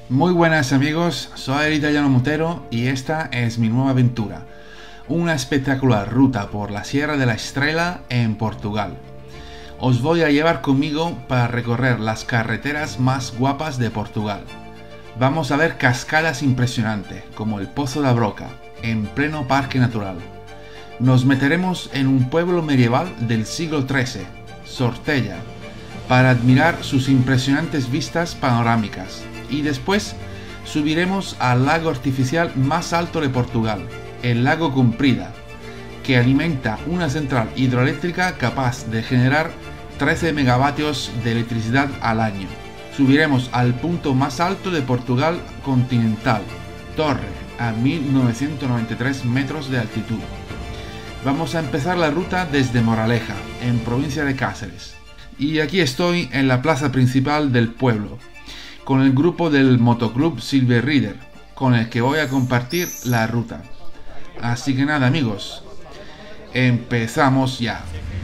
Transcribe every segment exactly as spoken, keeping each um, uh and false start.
Muy buenas amigos, soy el italiano Motero y esta es mi nueva aventura, una espectacular ruta por la Sierra de la Estrela en Portugal. Os voy a llevar conmigo para recorrer las carreteras más guapas de Portugal. Vamos a ver cascadas impresionantes, como el Pozo da Broca, en pleno parque natural. Nos meteremos en un pueblo medieval del siglo trece, Sortella, para admirar sus impresionantes vistas panorámicas. Y después subiremos al lago artificial más alto de Portugal, el lago Comprida, que alimenta una central hidroeléctrica capaz de generar trece megavatios de electricidad al año. Subiremos al punto más alto de Portugal continental, Torre, a mil novecientos noventa y tres metros de altitud. Vamos a empezar la ruta desde Moraleja, en provincia de Cáceres. Y aquí estoy en la plaza principal del pueblo, con el grupo del motoclub Silver Rider, con el que voy a compartir la ruta. Así que nada amigos, empezamos ya.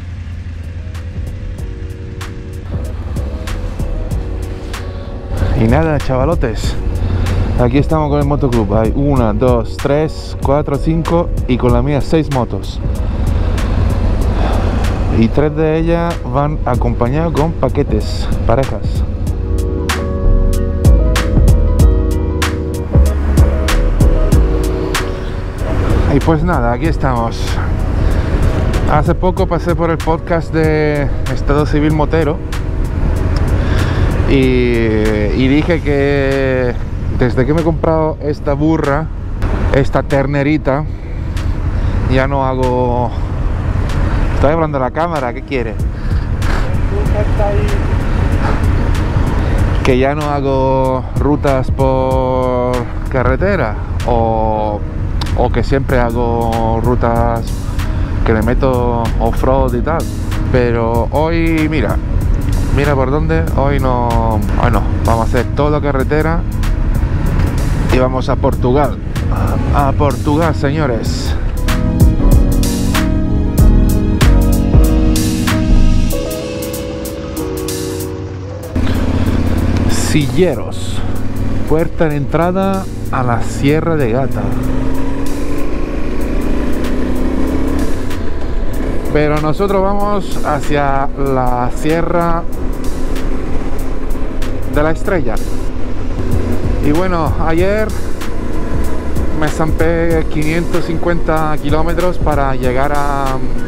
Y nada chavalotes, aquí estamos con el motoclub. Hay una, dos, tres, cuatro, cinco y con la mía seis motos. Y tres de ellas van acompañadas con paquetes, parejas. Y pues nada, aquí estamos. Hace poco pasé por el podcast de Estado Civil Motero y, y dije que desde que me he comprado esta burra, esta ternerita, ya no hago... Estoy hablando a la cámara, ¿qué quiere? Que ya no hago rutas por carretera o... o que siempre hago rutas que le meto off-road y tal, pero hoy mira mira por dónde, hoy no hoy no, vamos a hacer toda carretera y vamos a Portugal, a Portugal señores. Silleros, puerta de entrada a la Sierra de Gata. Pero nosotros vamos hacia la Sierra de la Estrella. Y bueno, ayer me zampé quinientos cincuenta kilómetros para llegar a,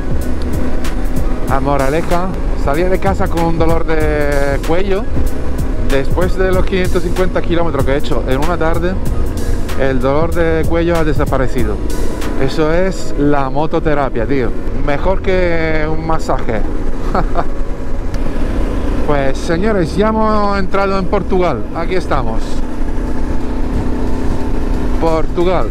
a Moraleja. Salí de casa con un dolor de cuello. Después de los quinientos cincuenta kilómetros que he hecho en una tarde, el dolor de cuello ha desaparecido. Eso es la mototerapia, tío. Mejor que un masaje. Pues señores, ya hemos entrado en Portugal. Aquí estamos. Portugal.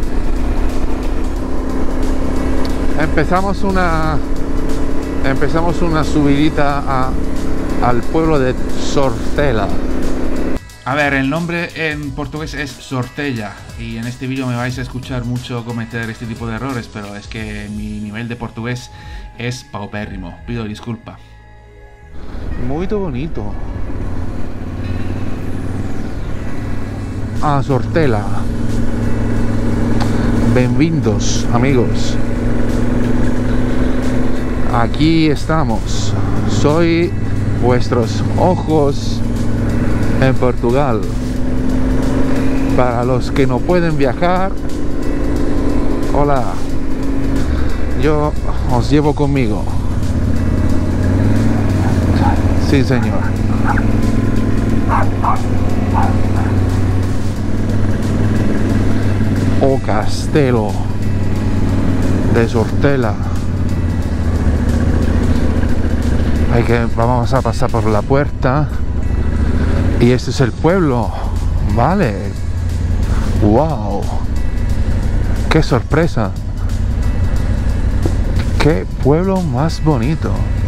Empezamos una Empezamos una subidita a, al pueblo de Sortella. A ver, el nombre en portugués es Sortella y en este vídeo me vais a escuchar mucho cometer este tipo de errores, pero es que mi nivel de portugués es paupérrimo, pido disculpa. Muy bonito. A Sortella. Bienvenidos amigos. Aquí estamos. Soy vuestros ojos en Portugal. Para los que no pueden viajar, hola, yo os llevo conmigo. Sí señor. O Castelo de Sortella. Hay que, vamos a pasar por la puerta. Y este es el pueblo, vale. Wow, qué sorpresa, qué pueblo más bonito.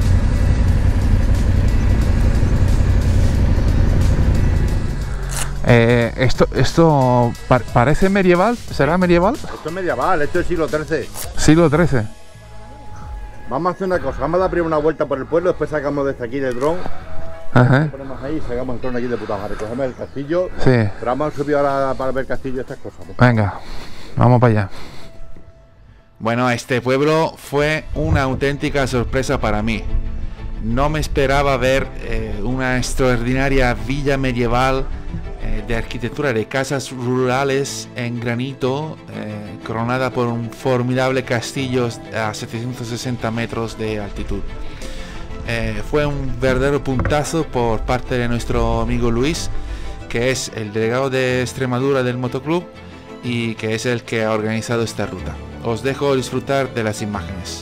Eh, esto esto pa parece medieval, ¿será medieval? Esto es medieval, esto es siglo trece. Siglo trece. Vamos a hacer una cosa, vamos a dar primero una vuelta por el pueblo, después sacamos desde aquí del dron Ajá. Ponemos ahí y sacamos el tron aquí de puta madre. Cogemos el castillo. Sí. Pero vamos a subir ahora para ver el castillo y estas cosas. ¿No? Venga, vamos para allá. Bueno, este pueblo fue una auténtica sorpresa para mí. No me esperaba ver eh, una extraordinaria villa medieval eh, de arquitectura de casas rurales en granito, eh, coronada por un formidable castillo a setecientos sesenta metros de altitud. Eh, fue un verdadero puntazo por parte de nuestro amigo Luis, que es el delegado de Extremadura del motoclub y que es el que ha organizado esta ruta. Os dejo disfrutar de las imágenes.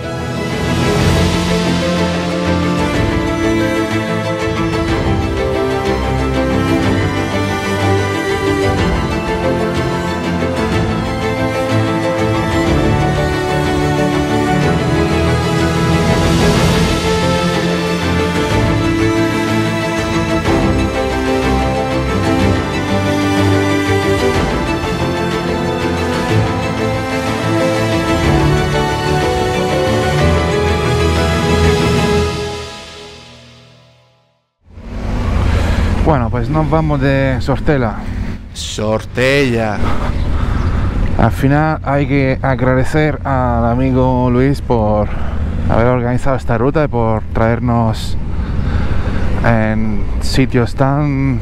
Bueno, pues nos vamos de Sortela. Sortella. Al final hay que agradecer al amigo Luis por haber organizado esta ruta y por traernos en sitios tan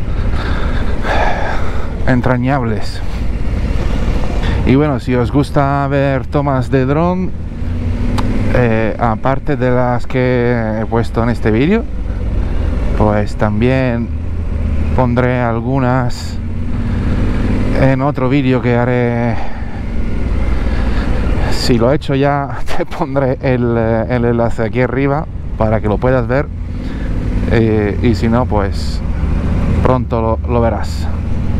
entrañables. Y bueno, si os gusta ver tomas de dron, eh, aparte de las que he puesto en este vídeo, pues también pondré algunas en otro vídeo que haré. Si lo he hecho ya, te pondré el, el enlace aquí arriba para que lo puedas ver, eh, y si no, pues pronto lo, lo verás.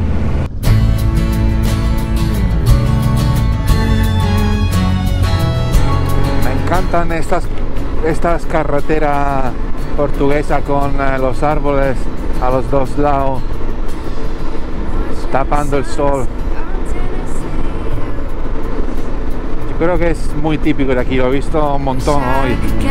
Me encantan estas, estas carreteras portuguesa con eh, los árboles a los dos lados tapando el sol. Yo creo que es muy típico de aquí, lo he visto un montón hoy.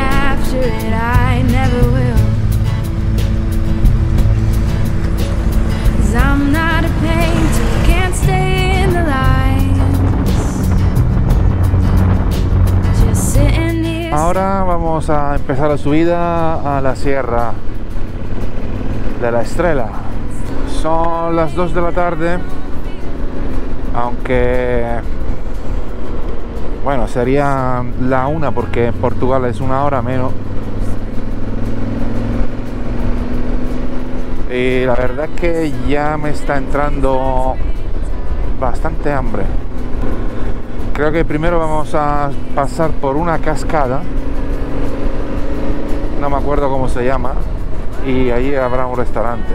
Ahora vamos a empezar la subida a la sierra de la Estrela. Son las dos de la tarde, aunque bueno, sería la una porque en Portugal es una hora menos. Y la verdad es que ya me está entrando bastante hambre. Creo que primero vamos a pasar por una cascada, no me acuerdo cómo se llama, y allí habrá un restaurante.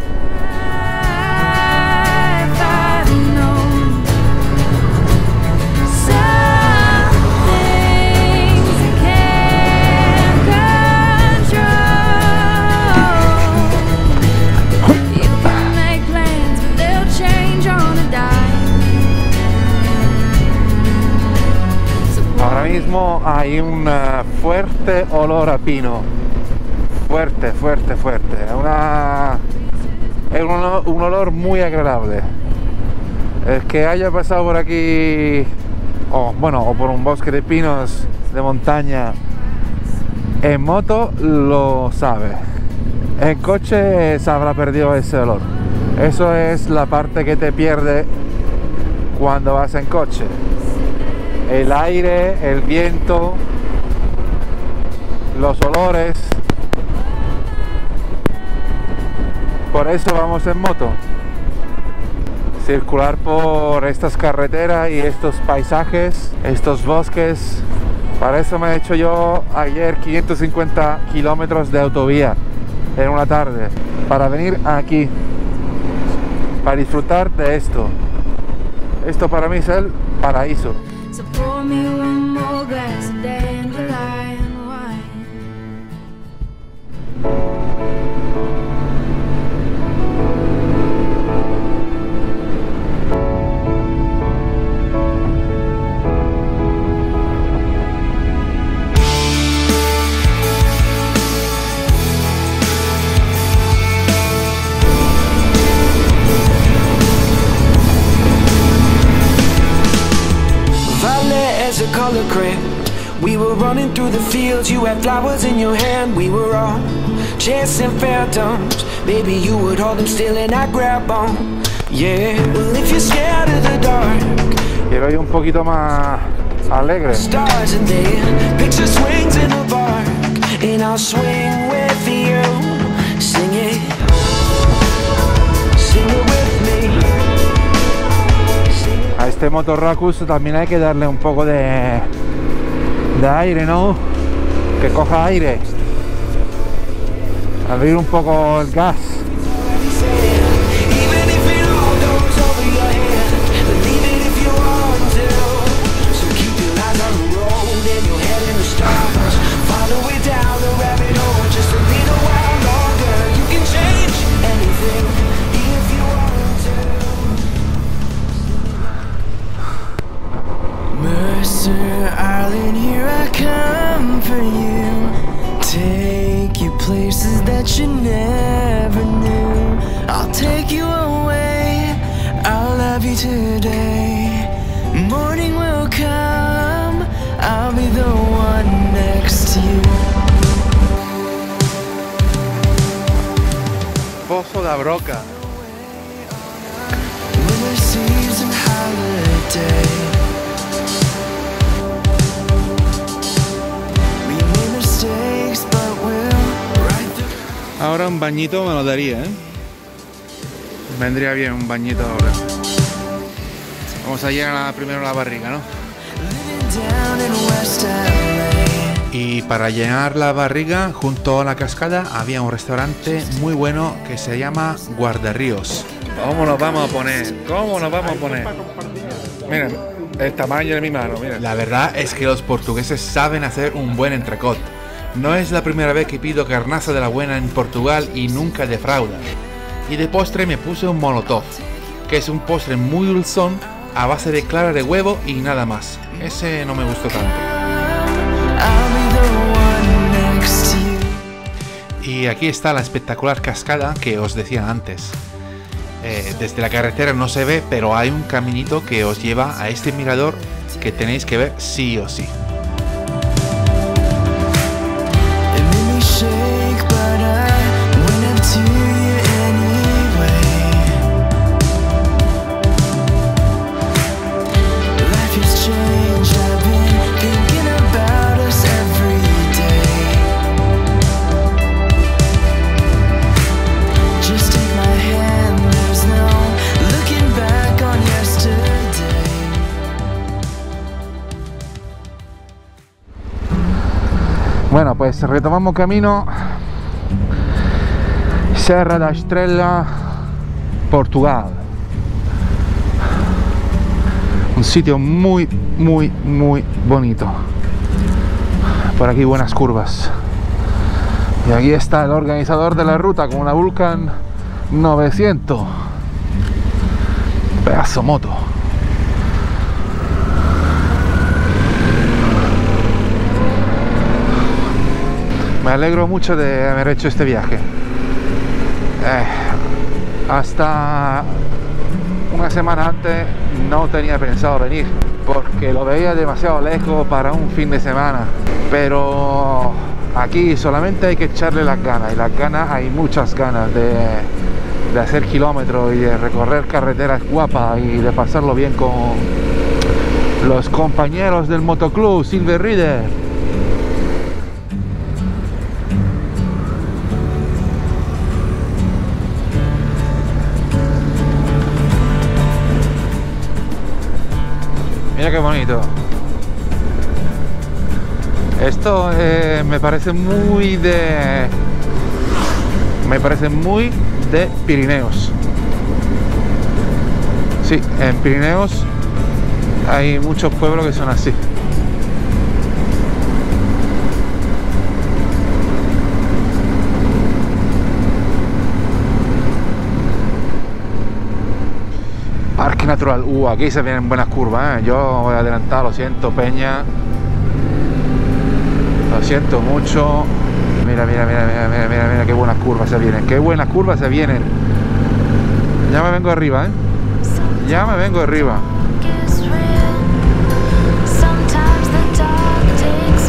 Ahora mismo hay un uh, fuerte olor a pino, fuerte, fuerte, fuerte, una, es un olor, un olor muy agradable. El que haya pasado por aquí, o bueno, o por un bosque de pinos de montaña en moto, lo sabe. En coche se habrá perdido ese olor. Eso es la parte que te pierde cuando vas en coche. El aire, el viento, los olores. Por eso vamos en moto. Circular por estas carreteras y estos paisajes, estos bosques. Para eso me he hecho yo ayer quinientos cincuenta kilómetros de autovía en una tarde. Para venir aquí, para disfrutar de esto. Esto para mí es el paraíso. So pour me one more glass of dandelion wine. We were running through the fields, you had flowers in your hand. We were all chasing phantoms. Baby, you would hold them still and I'd grab on. Yeah, well if you're scared of the dark, quiero ir un poquito más alegre. Stars and then picture swings in the park, and I'll swing with you. Sing it, sing it with me. A este Motorracus también hay que darle un poco de, de aire, ¿no? Que coja aire. Abrir un poco el gas. Ireland, here I come for you. Take you places that you never knew. I'll take you away, I'll love you today. Morning will come, I'll be the one next to you. Pozo da Broca. Winter season holiday. Ahora un bañito me lo daría, ¿eh? Vendría bien un bañito ahora. Vamos a llenar primero la barriga, ¿no? Y para llenar la barriga, junto a la cascada, había un restaurante muy bueno que se llama Guardarríos. ¿Cómo nos vamos a poner? ¿Cómo nos vamos a poner? Mira, el tamaño de mi mano, mira. La verdad es que los portugueses saben hacer un buen entrecot. No es la primera vez que pido carnaza de la buena en Portugal y nunca defrauda. Y de postre me puse un molotov, que es un postre muy dulzón a base de clara de huevo y nada más. Ese no me gustó tanto. Y aquí está la espectacular cascada que os decía antes. Eh, desde la carretera no se ve, pero hay un caminito que os lleva a este mirador que tenéis que ver sí o sí. Bueno, pues retomamos camino. Serra da Estrela, Portugal. Un sitio muy, muy, muy bonito. Por aquí buenas curvas. Y aquí está el organizador de la ruta con una Vulcan novecientos. Pedazo moto. Me alegro mucho de haber hecho este viaje. Eh, hasta una semana antes no tenía pensado venir porque lo veía demasiado lejos para un fin de semana, pero aquí solamente hay que echarle las ganas, y las ganas, hay muchas ganas de, de hacer kilómetros y de recorrer carreteras guapas y de pasarlo bien con los compañeros del motoclub Silver Rider. Mira qué bonito. Esto eh, me parece muy de... Me parece muy de Pirineos. Sí, en Pirineos hay muchos pueblos que son así. Parque natural, uh, aquí se vienen buenas curvas, ¿eh? Yo voy a adelantar, lo siento, Peña. Lo siento mucho. Mira, mira, mira, mira, mira, mira, mira, qué buenas curvas se vienen, qué buenas curvas se vienen. Ya me vengo arriba, ¿eh? Ya me vengo arriba.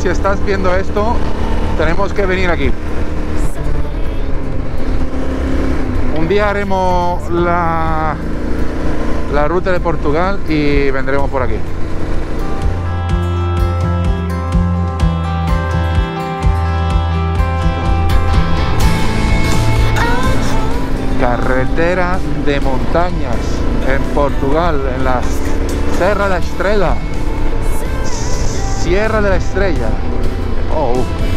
si estás viendo esto, tenemos que venir aquí. Un día haremos la, la ruta de Portugal y vendremos por aquí. Carretera de montañas en Portugal, en la Serra da Estrela. Sierra de la Estrella. Oh.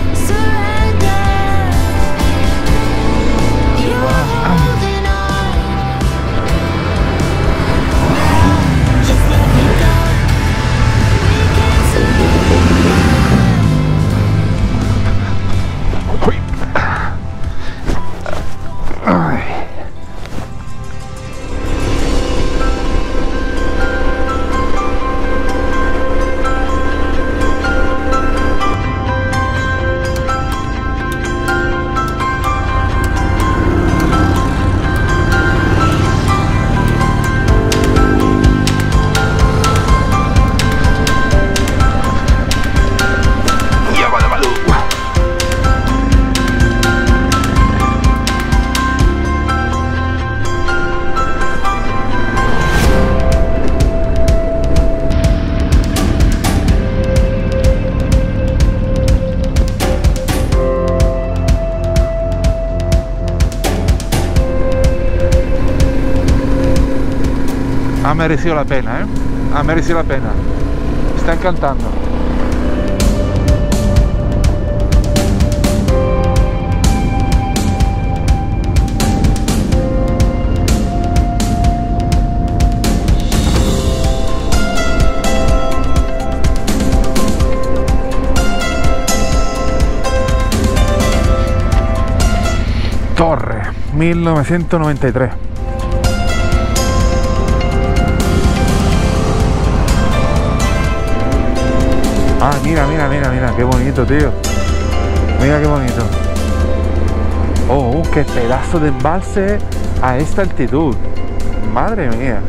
Ha merecido la pena, ¿eh? Ha merecido la pena. Está encantando. Torre, mil novecientos noventa y tres. Ah, mira, mira, mira, mira, qué bonito, tío. Mira qué bonito. Oh, qué pedazo de embalse a esta altitud. Madre mía.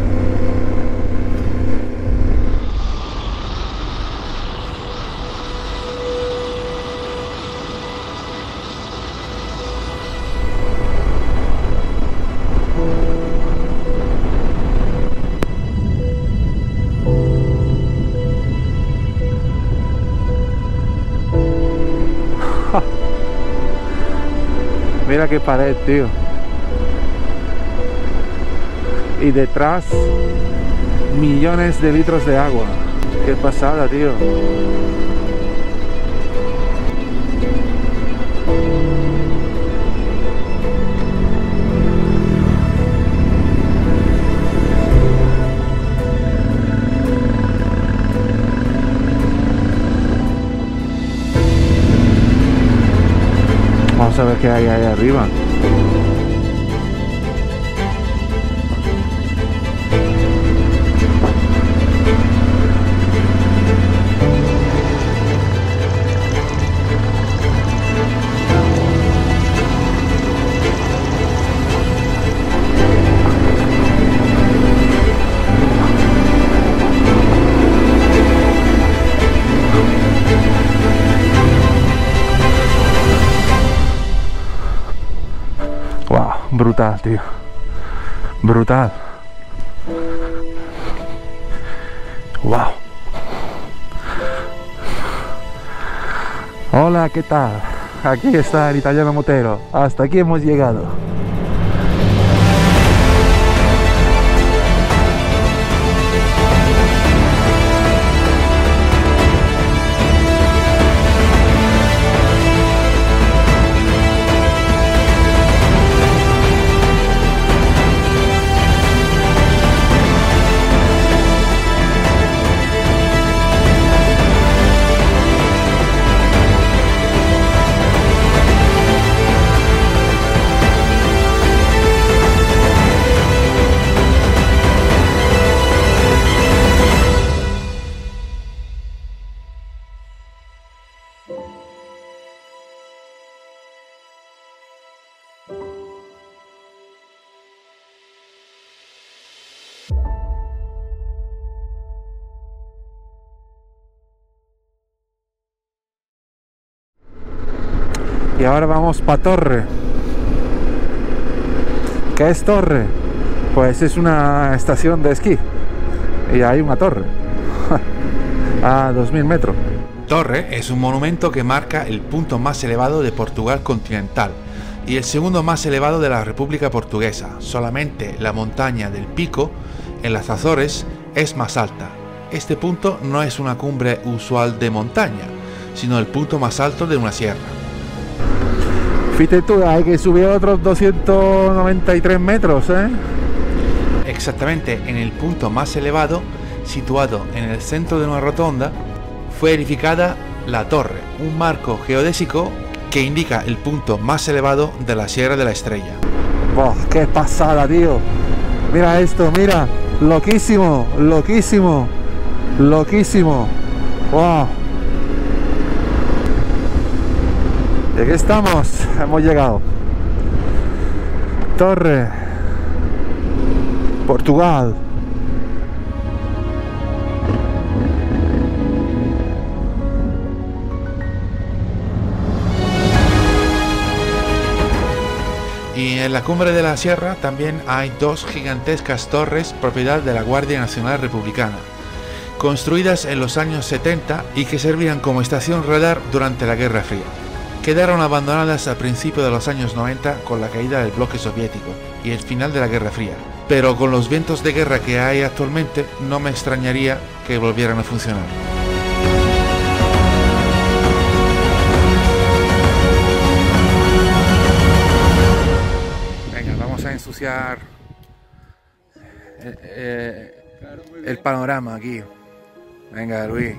Mira qué pared, tío. Y detrás millones de litros de agua. Qué pasada, tío. Vamos a ver qué hay ahí arriba. Brutal, tío. Brutal. Wow. Hola, ¿qué tal? Aquí está el italiano motero. Hasta aquí hemos llegado. Y ahora vamos para Torre. ¿Qué es Torre? Pues es una estación de esquí. Y hay una torre. A dos mil metros. Torre es un monumento que marca el punto más elevado de Portugal continental y el segundo más elevado de la República Portuguesa. Solamente la montaña del Pico, en las Azores, es más alta. Este punto no es una cumbre usual de montaña, sino el punto más alto de una sierra. Fíjate tú, hay que subir otros doscientos noventa y tres metros, ¿eh? Exactamente en el punto más elevado, situado en el centro de una rotonda, fue edificada la torre, un marco geodésico que indica el punto más elevado de la Sierra de la Estrella. ¡Boh, qué pasada, tío! Mira esto, mira, loquísimo, loquísimo, loquísimo. ¡Wow! Y aquí estamos, hemos llegado. Torre, Portugal. Y en la cumbre de la sierra también hay dos gigantescas torres propiedad de la Guardia Nacional Republicana, construidas en los años setenta y que servían como estación radar durante la Guerra Fría. Quedaron abandonadas al principio de los años noventa con la caída del bloque soviético y el final de la Guerra Fría, pero con los vientos de guerra que hay actualmente no me extrañaría que volvieran a funcionar. A ensuciar eh, eh, el panorama aquí. Venga, Luis.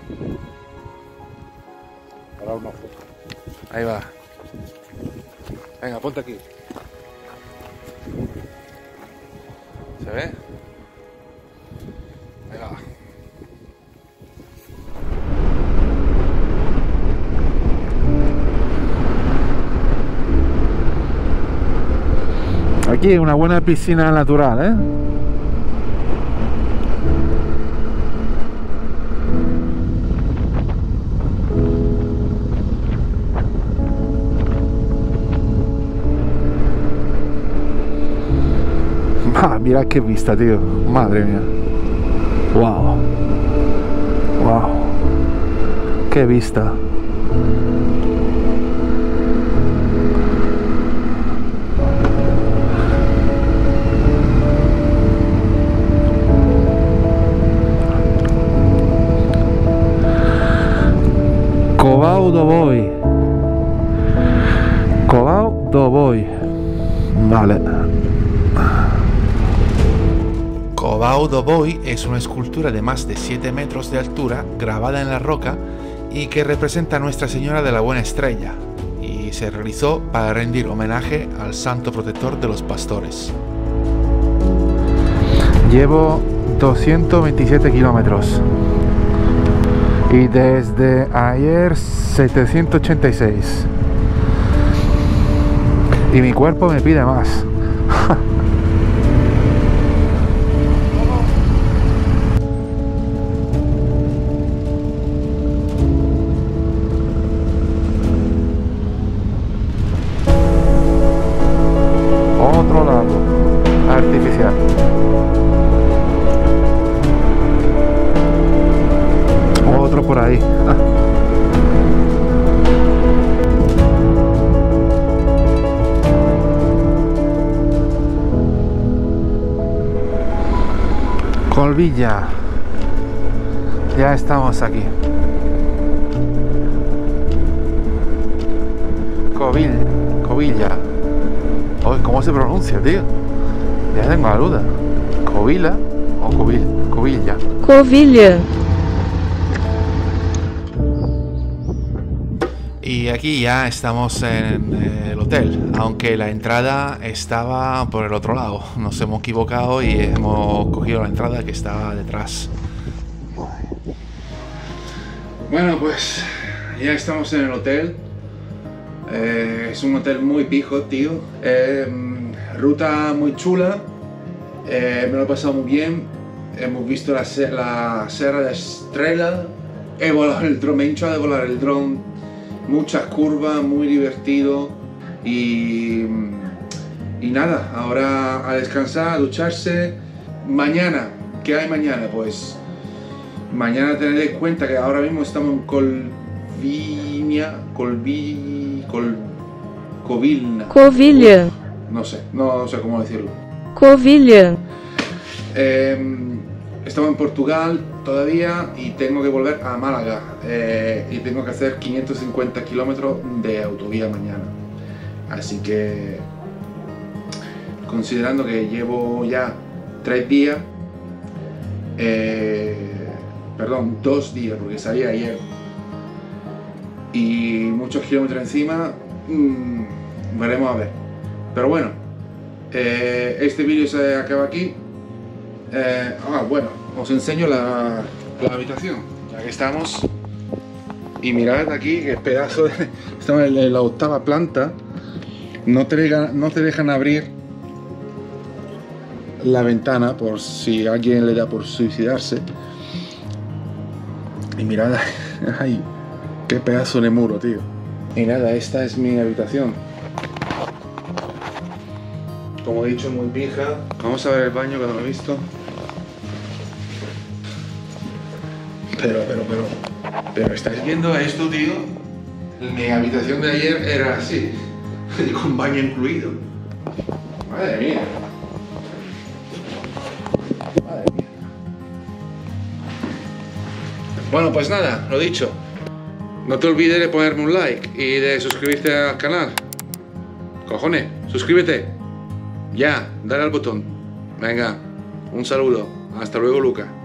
Ahí va. Venga, ponte aquí. ¿Se ve? Ahí va. Aquí una buena piscina natural, ¿eh? Ah, mira qué vista, tío. Madre mía. Wow. Wow. Qué vista. Covao do Boi. Covao do Boi. Vale. Covao do Boi es una escultura de más de siete metros de altura grabada en la roca y que representa a Nuestra Señora de la Buena Estrella y se realizó para rendir homenaje al santo protector de los pastores. Llevo doscientos veintisiete kilómetros y desde ayer setecientos ochenta y seis y mi cuerpo me pide más. Otro lago artificial. Otro por ahí. Colvilla. Ya estamos aquí. Covil, Covilla. Oye, ¿cómo se pronuncia, tío? Ya tengo la duda. ¿Covila o Covil? Covilla. Covilla. Y aquí ya estamos en el hotel, aunque la entrada estaba por el otro lado. Nos hemos equivocado y hemos cogido la entrada que estaba detrás. Bueno, pues ya estamos en el hotel. Eh, es un hotel muy pijo, tío. Eh, ruta muy chula. Eh, me lo he pasado muy bien. Hemos visto la, la Serra de Estrela. He volado el dron, me he hinchado de volar el dron muchas curvas, muy divertido y, y nada, ahora a descansar, a ducharse. Mañana, ¿qué hay mañana? Pues mañana tened en cuenta que ahora mismo estamos en Colvinia, Colvi, Col, Covilna. Covilhã. No sé, no, no sé cómo decirlo. Covilhã. Eh, estamos en Portugal todavía y tengo que volver a Málaga eh, y tengo que hacer quinientos cincuenta kilómetros de autovía mañana. Así que, considerando que llevo ya tres días, eh, perdón, dos días porque salí ayer y muchos kilómetros encima, mmm, veremos a ver. Pero bueno, eh, este vídeo se acaba aquí. Eh, ah, bueno, os enseño la, la habitación, ya que estamos. Y mirad aquí que pedazo de... Estamos en la octava planta. No te, dejan, no te dejan abrir la ventana por si alguien le da por suicidarse. Y mirad, ay, qué pedazo de muro, tío. Y nada, esta es mi habitación. Como he dicho, muy pija. Vamos a ver el baño que no lo he visto. Pero, pero, pero... Pero ¿estáis viendo esto, tío? Mi habitación de ayer era así. Con baño incluido. Madre mía. Madre mía. Bueno, pues nada, lo dicho. No te olvides de ponerme un like y de suscribirte al canal. Cojones, suscríbete. Ya, dale al botón. Venga, un saludo. Hasta luego, Luca.